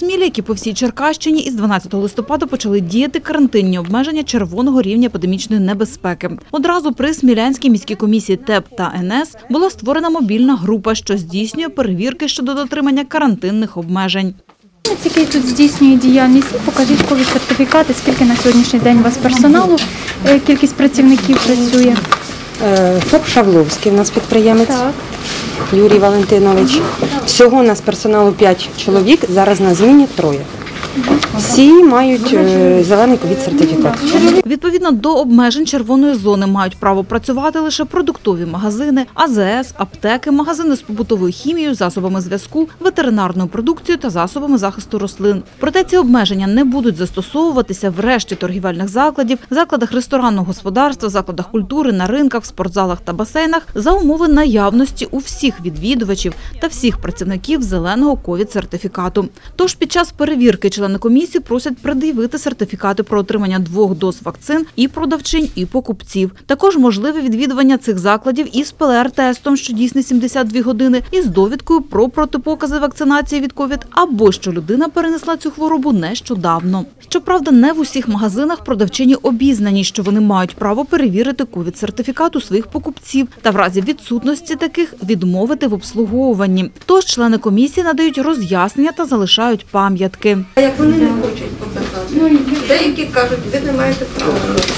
Смілі, як і по всій Черкащині, із 12 листопада почали діяти карантинні обмеження червоного рівня епідемічної небезпеки. Одразу при Смілянській міській комісії ТЕП та НС була створена мобільна група, що здійснює перевірки щодо дотримання карантинних обмежень. Який тут здійснює діяльність, покажіть ковід-сертифікати, скільки на сьогоднішній день у вас персоналу, кількість працівників працює. ФОП «Шавловський» у нас підприємець, Так. Юрій Валентинович. Всього у нас персоналу 5 чоловік, зараз на зміні 3. Всі мають зелений ковід-сертифікат. Відповідно до обмежень червоної зони мають право працювати лише продуктові магазини, АЗС, аптеки, магазини з побутовою хімією, засобами зв'язку, ветеринарною продукцією та засобами захисту рослин. Проте ці обмеження не будуть застосовуватися в решті торгівельних закладів, закладах ресторанного господарства, закладах культури, на ринках, спортзалах та басейнах за умови наявності у всіх відвідувачів та всіх працівників зеленого ковід-сертифікату. Тож під час перевірки члени комісії просять пред'явити сертифікати про отримання 2 доз вакцин і продавчинь, і покупців. Також можливе відвідування цих закладів із ПЛР-тестом, що дійсний 72 години, і з довідкою про протипокази вакцинації від ковід, або що людина перенесла цю хворобу нещодавно. Щоправда, не в усіх магазинах продавчині обізнані, що вони мають право перевірити ковід-сертифікат у своїх покупців та в разі відсутності таких відмовити в обслуговуванні. Тож члени комісії надають роз'яснення та залишають пам'ятки. А як вони не хочуть показати? Деякі кажуть, ви не маєте права.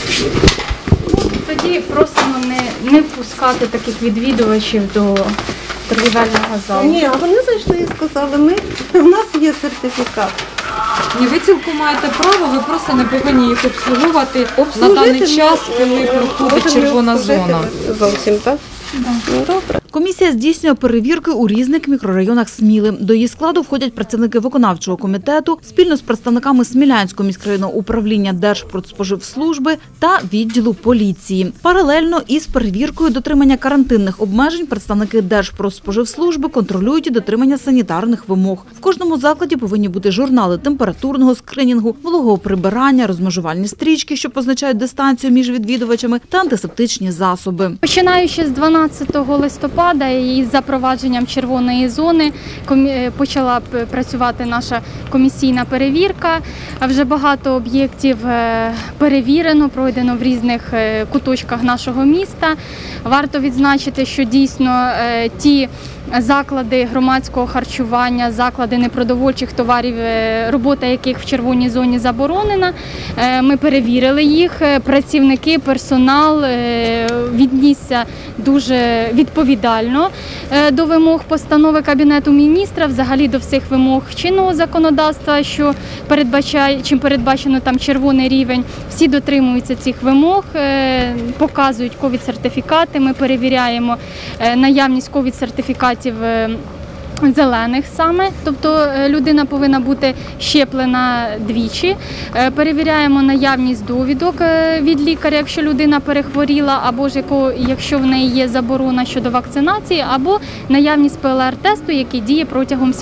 Тоді просимо не впускати таких відвідувачів до торгівельного залу. Ні, а вони зайшли і сказали, в нас є сертифікат. Ні, ви цілком маєте право, ви просто не повинні їх обслуговувати на даний час, коли проходить червона зона. Зовсім так? Добре. Комісія здійснює перевірки у різних мікрорайонах Сміли. До її складу входять працівники виконавчого комітету спільно з представниками Смілянського міськрайонного управління Держпродспоживслужби та відділу поліції. Паралельно із перевіркою дотримання карантинних обмежень представники Держпродспоживслужби контролюють і дотримання санітарних вимог. В кожному закладі повинні бути журнали температурного скринінгу, вологого прибирання, розмежувальні стрічки, що позначають дистанцію між відвідувачами, та антисептичні засоби. Починаючи з 12 листопада і з запровадженням червоної зони почала працювати наша комісійна перевірка. Вже багато об'єктів перевірено, пройдено в різних куточках нашого міста. Варто відзначити, що дійсно ті заклади громадського харчування, заклади непродовольчих товарів, робота яких в червоній зоні заборонена. Ми перевірили їх, працівники, персонал віднісся дуже відповідально до вимог постанови Кабінету міністрів, взагалі до всіх вимог чинного законодавства, що чим передбачено там червоний рівень. Всі дотримуються цих вимог, показують ковід-сертифікати, ми перевіряємо наявність ковід-сертифікатів зелених саме, тобто людина повинна бути щеплена двічі. Перевіряємо наявність довідок від лікаря, якщо людина перехворіла, або ж якщо в неї є заборона щодо вакцинації, або наявність ПЛР-тесту, який діє протягом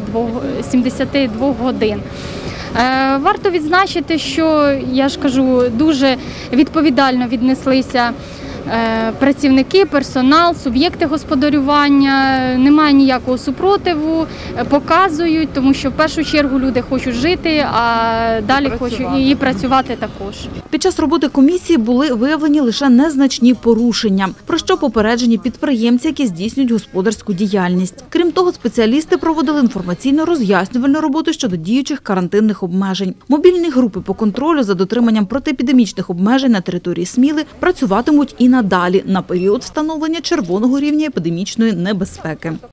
72 годин. Варто відзначити, що, я ж кажу, дуже відповідально віднеслися працівники, персонал, суб'єкти господарювання, немає ніякого супротиву, показують, тому що в першу чергу люди хочуть жити, а далі хочуть і працювати також. Під час роботи комісії були виявлені лише незначні порушення, про що попереджені підприємці, які здійснюють господарську діяльність. Крім того, спеціалісти проводили інформаційно-роз'яснювальну роботу щодо діючих карантинних обмежень. Мобільні групи по контролю за дотриманням протиепідемічних обмежень на території Сміли працюватимуть і надалі на період встановлення червоного рівня епідемічної небезпеки.